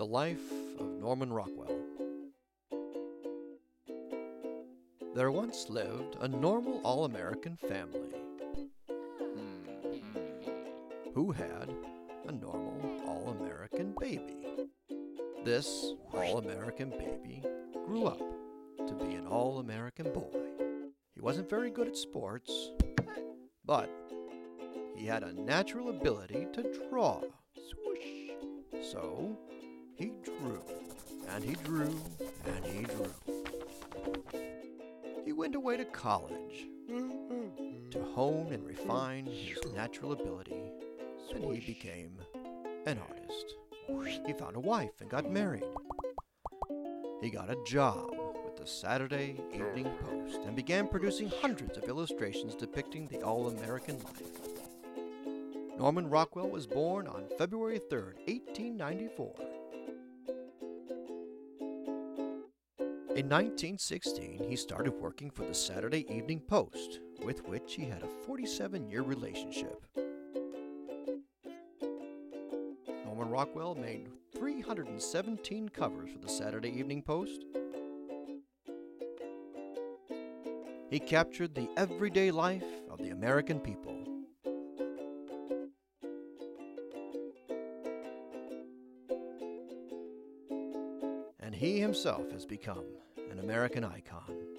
The life of Norman Rockwell. There once lived a normal all-American family who had a normal all-American baby. This all-American baby grew up to be an all-American boy. He wasn't very good at sports, but he had a natural ability to draw. Swoosh. So he drew, and he drew, and he drew. He went away to college to hone and refine his natural ability, and he became an artist. He found a wife and got married. He got a job with the Saturday Evening Post and began producing hundreds of illustrations depicting the all-American life. Norman Rockwell was born on February 3rd, 1894. In 1916, he started working for the Saturday Evening Post, with which he had a 47-year relationship. Norman Rockwell made 317 covers for the Saturday Evening Post. He captured the everyday life of the American people. And he himself has become an American icon.